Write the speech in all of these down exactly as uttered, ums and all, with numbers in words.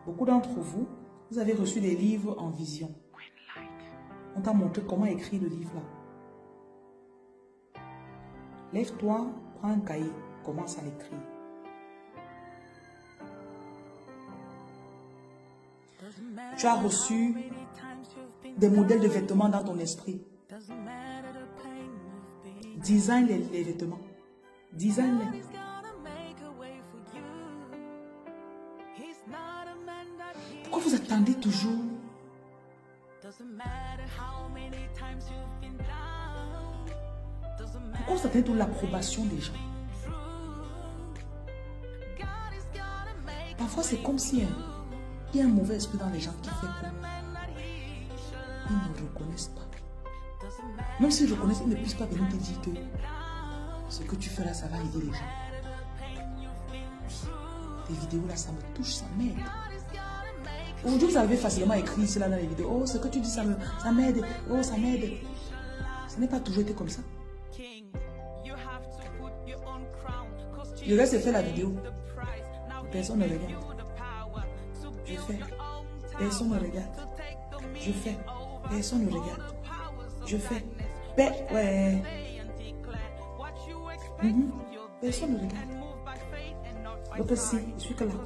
Beaucoup d'entre vous, vous avez reçu des livres en vision. On t'a montré comment écrire le livre là. Lève-toi, prends un cahier, commence à l'écrire. Tu as reçu des modèles de vêtements dans ton esprit. Design les, les vêtements. Design-les. Pourquoi vous attendez toujours? Pourquoi vous attendez toujours l'approbation des gens? Parfois, c'est comme si hein, il y a un mauvais esprit dans les gens qui fait que ils ne reconnaissent pas. Même s'ils reconnaissent, ils ne puissent pas venir te dire que ce que tu fais là, ça va aider les gens. Tes vidéos là, ça me touche, ça m'aide. Aujourd'hui, vous avez facilement écrit cela dans les vidéos. Oh, ce que tu dis, ça me, ça m'aide. Oh, ça m'aide. Ce n'est pas toujours été comme ça. Je laisse faire la vidéo. Personne ne regarde. Je fais. Personne ne regarde. Je fais. Personne ne regarde. Je fais. Ben, ouais. Mm-hmm. Personne ne regarde. L'autre si, je suis que là.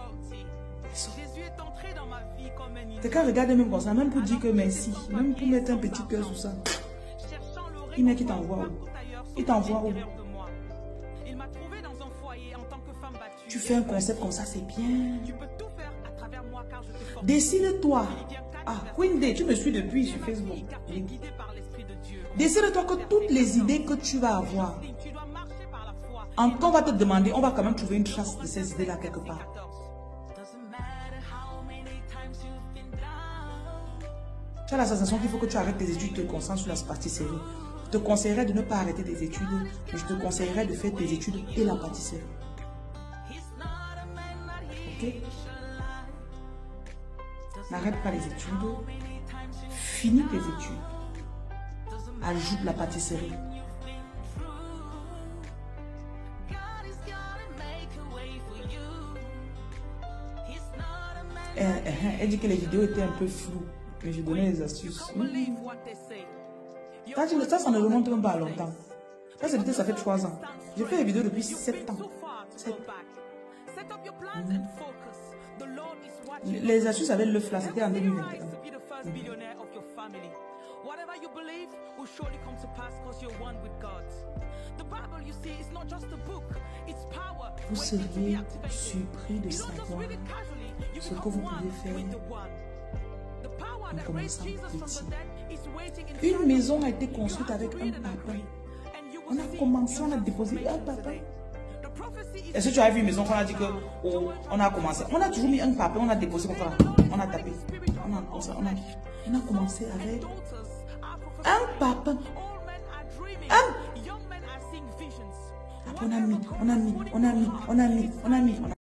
Quelqu'un regarde même comme ça, même pour dire que merci, même pour mettre un petit cœur sur ça. Il met qui t'envoie où? Il t'envoie où? Tu fais un concept comme ça, c'est bien. Décide-toi. Ah, Queen Day, tu me suis depuis sur Facebook. Décide-toi que toutes les idées que tu vas avoir, en quand on va te demander, on va quand même trouver une trace de ces idées-là quelque part. Tu as la sensation qu'il faut que tu arrêtes tes études, te concentres sur la pâtisserie. Je te conseillerais de ne pas arrêter tes études, mais je te conseillerais de faire tes études et la pâtisserie. Ok? N'arrête pas les études. Finis tes études. Ajoute la pâtisserie. Elle, elle, elle dit que les vidéos étaient un peu floues. Mais je donnais les astuces. Mmh. Ça, ça ne remonte même pas à longtemps. Ça, ça, ça fait trois ans. J'ai fait les vidéos depuis sept ans. sept. Mmh. Les astuces avec l'œuf là, c'était en deux mille vingt et un. Mmh. Vous seriez surpris de savoir ce que vous pouvez faire en commençant petit. Une maison a été construite avec un papin. On a commencé, on a déposé un papin. Est-ce que tu as vu une maison qu'on a dit que oh, on a commencé? On a toujours mis un papin, on a déposé, on a tapé. On a, on a, on a commencé avec un papin. Un. Après, on a mis, on a mis, on a mis, on a mis, on a mis, on a mis.